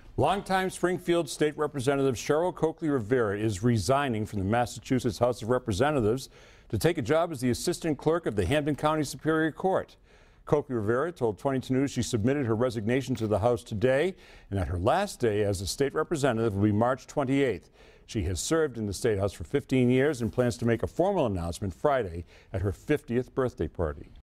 Longtime Springfield State Representative Cheryl Coakley-Rivera is resigning from the Massachusetts House of Representatives to take a job as the Assistant Clerk of the Hampden County Superior Court. Coakley-Rivera told 22 News she submitted her resignation to the House today and that her last day as a state representative will be March 28th. She has served in the State House for 15 years and plans to make a formal announcement Friday at her 50th birthday party.